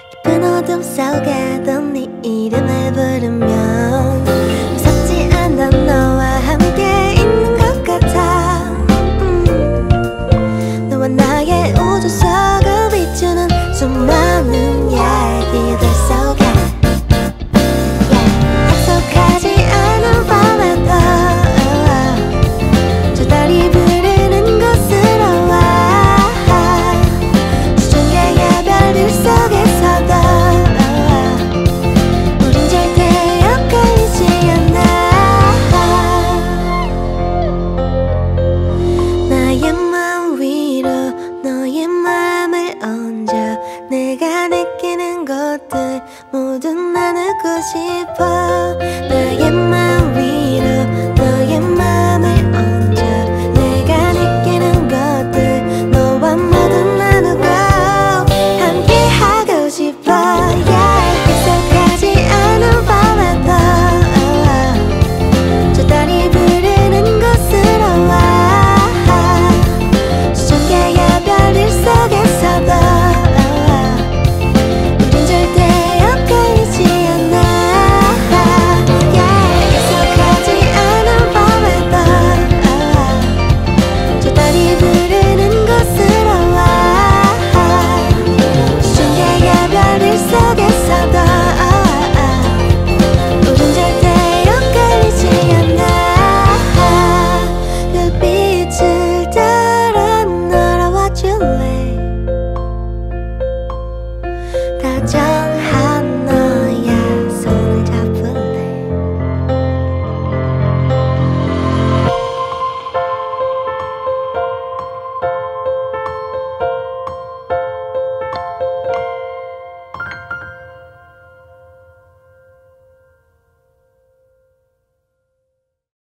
깊은 어둠 속에 넌 네 이름을 부르면 무섭지 않아 너와 함께 있는 것 같아. 너와 나의 우주 속을 비추는 수많은 이야기들 속에 약속하지 않은 밤에도 저 달이 부르는 곳으로 와. 수천 개의 별들 속에서도 우린 절대 엇갈리지 않아. 나의 마음 위로 너의 마음을 얹어 내가 느끼는 것들 모두 나누고 싶어. 나의 마음